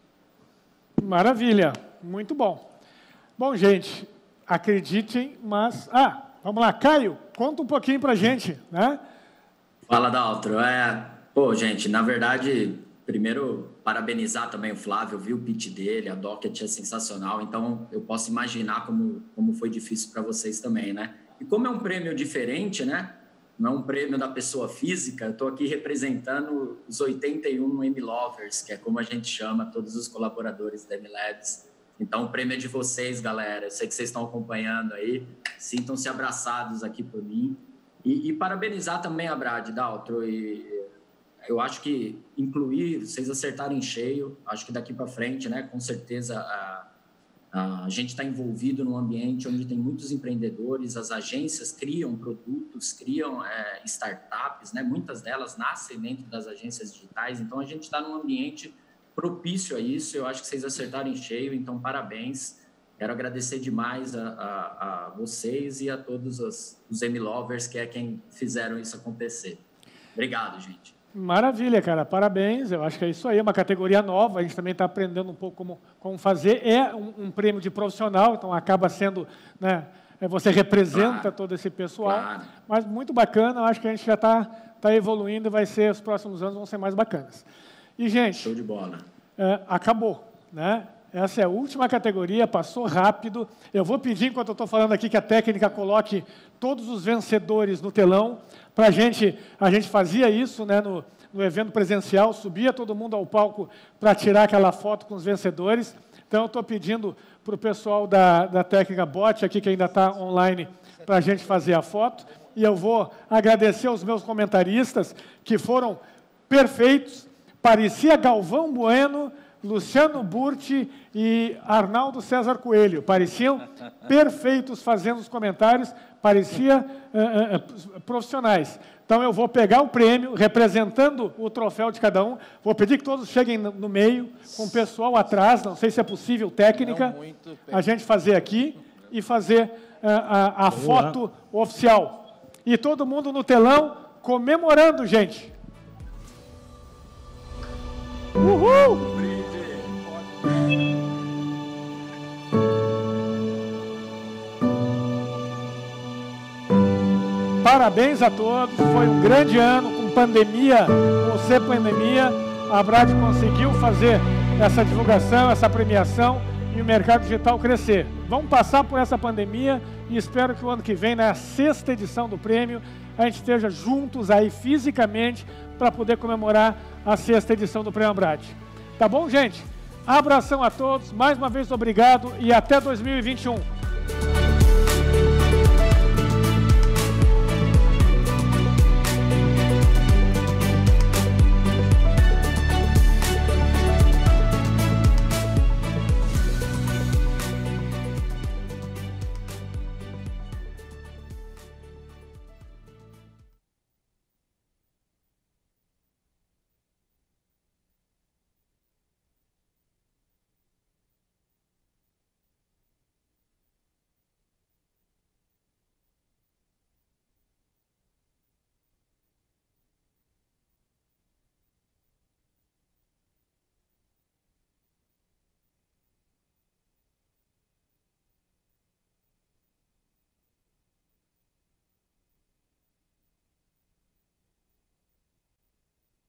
Maravilha, muito bom. Bom, gente, acreditem, mas... vamos lá, Caio, conta um pouquinho para a gente, né? Fala, Daltro. Pô, gente, na verdade, primeiro, parabenizar também o Flávio, vi o pitch dele, a Docket é sensacional, então eu posso imaginar como foi difícil para vocês também, né? E como é um prêmio diferente, né? Não é um prêmio da pessoa física, eu estou aqui representando os 81 MLovers, que é como a gente chama todos os colaboradores da MLabs. Então, o prêmio é de vocês, galera. Eu sei que vocês estão acompanhando aí. Sintam-se abraçados aqui por mim. E parabenizar também a Brad, Daltro. Eu acho que incluir, vocês acertarem em cheio. Acho que daqui para frente, né, com certeza, a gente está envolvido num ambiente onde tem muitos empreendedores, as agências criam produtos, criam startups, né? Muitas delas nascem dentro das agências digitais. Então, a gente está num ambiente propício a isso. Eu acho que vocês acertaram em cheio, então parabéns. Quero agradecer demais a vocês e a todos os MLovers, que é quem fizeram isso acontecer. Obrigado, gente. Maravilha, cara, parabéns. Eu acho que é isso aí, é uma categoria nova, a gente também está aprendendo um pouco como fazer. É um prêmio de profissional, então acaba sendo, né, você representa todo esse pessoal, mas muito bacana. Eu acho que a gente já está evoluindo e os próximos anos vão ser mais bacanas. E, gente, show de bola. Acabou, né? Essa é a última categoria, passou rápido. Eu vou pedir, enquanto eu estou falando aqui, que a técnica coloque todos os vencedores no telão. A gente fazia isso, né, no evento presencial, subia todo mundo ao palco para tirar aquela foto com os vencedores. Então, eu estou pedindo para o pessoal da técnica bot aqui, que ainda está online, para a gente fazer a foto. E eu vou agradecer aos meus comentaristas, que foram perfeitos. Parecia Galvão Bueno, Luciano Burti e Arnaldo César Coelho. Pareciam perfeitos fazendo os comentários, parecia profissionais. Então, eu vou pegar o prêmio, representando o troféu de cada um. Vou pedir que todos cheguem no meio, com o pessoal atrás. Não sei se é possível técnica, a gente fazer aqui e fazer a foto oficial. E todo mundo no telão comemorando, gente. Uhul! Parabéns a todos, foi um grande ano, com pandemia, ou sem pandemia, a Brad conseguiu fazer essa divulgação, essa premiação e o mercado digital crescer. Vamos passar por essa pandemia e espero que o ano que vem, na 6ª edição do prêmio, a gente esteja juntos aí fisicamente para poder comemorar a 6ª edição do Prêmio Brad. Tá bom, gente? Abração a todos, mais uma vez obrigado e até 2021.